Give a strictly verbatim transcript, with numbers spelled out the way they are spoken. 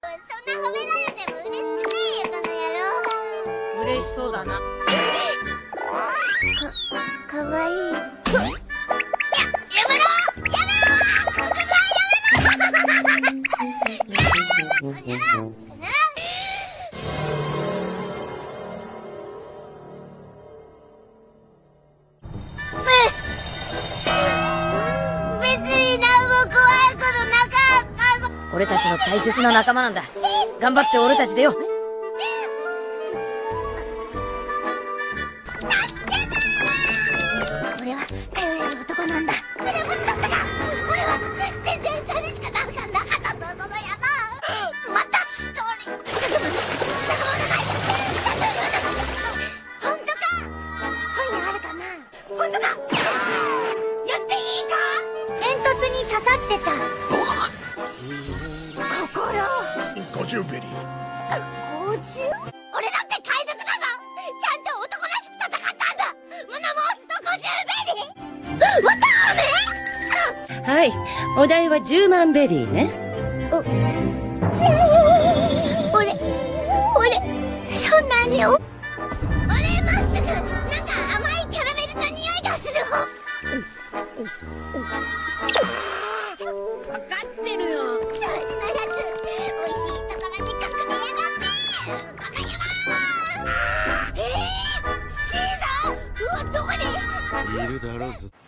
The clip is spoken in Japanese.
そんな褒められても嬉しくねえよこの野郎。 嬉しそうだな。 か、かわいい。や、やめろやめろくぐらやめろやめろやめろ俺たちの大切な仲間なんだ。頑張って俺たちでよ。 俺は頼れる男なんだ。俺は無事だったか。俺は全然それしかなんかなかったぞこの野郎。また一人本当か。本屋あるかな。本当か。やっていいか。煙突に刺さってたごじゅうベリー。 ごじゅう？俺だって海賊だぞ。ちゃんと男らしく戦ったんだ。物申すとごじゅうベリー。わたあめ。 はい、お代はじゅうまんベリーね。 う俺俺そんなにお俺まっすぐなんか甘いキャラメルの匂いがするほ。 分かってるよ。 掃除のやつ、おいしいところに隠れやがって。この野郎。えー、シーザー。うわ、どこにいるだろうずっと。